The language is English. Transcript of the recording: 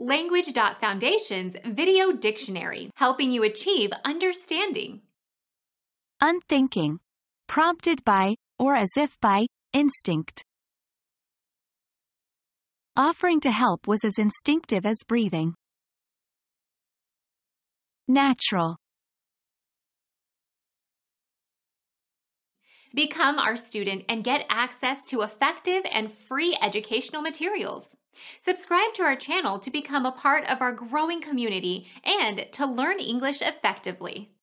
Language.Foundation's Video Dictionary, helping you achieve understanding. Unthinking. Prompted by, or as if by, instinct. Offering to help was as instinctive as breathing. Natural. Become our student and get access to effective and free educational materials. Subscribe to our channel to become a part of our growing community and to learn English effectively.